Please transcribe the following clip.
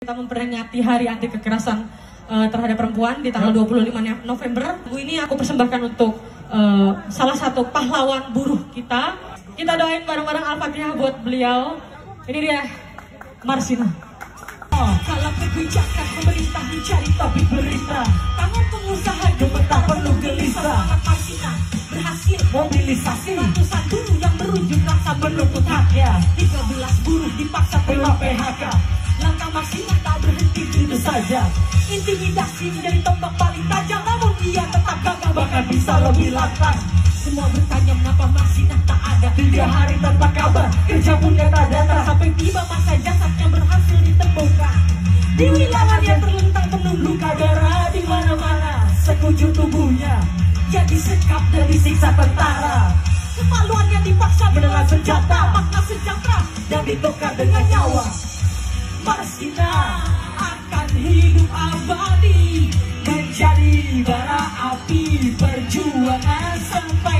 Kita memperingati Hari Anti Kekerasan terhadap perempuan di tanggal 25 November. Ini aku persembahkan untuk salah satu pahlawan buruh kita. Kita doain bareng-bareng Al-Fatihah buat beliau. Ini dia, Marsina. Kalau kebijakan pemerintah mencari topik berita, tangan pengusaha gemetar perlu gelisah. Marsina berhasil mobilisasi ratusan buruh yang berunjuk rasa menuntut haknya. 13 buruh dipaksa terima PHK. Langkah Marsina tak berhenti itu saja. Intimidasi menjadi tombak paling tajam, namun ia tetap gagah bahkan bisa lebih lantang. Semua bertanya mengapa Marsina tak ada. 3 hari tanpa kabar, kerja punya tak datang. Sampai tiba masa jasadnya berhasil ditemukan di wilayah yang terlentang penuh luka darah. Di mana-mana sekujur tubuhnya jadi sekap dari siksa tentara. Kemaluannya dipaksa dengan senjata, makna sejahtera yang ditukar dengan nyawa. Marsina akan hidup abadi menjadi bara api perjuangan sampai